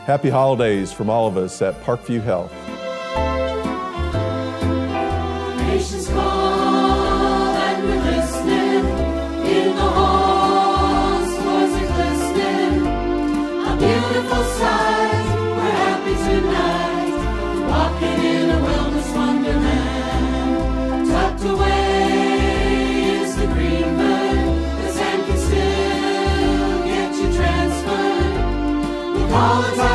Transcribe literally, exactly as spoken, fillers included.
Happy holidays from all of us at Parkview Health. Nations call and we're listening. In the halls, floors are glistening. A beautiful sight. We're happy tonight, walking in a wellness wonderland. Tucked away is the green bird. The sand can still get you transferred. We call it time.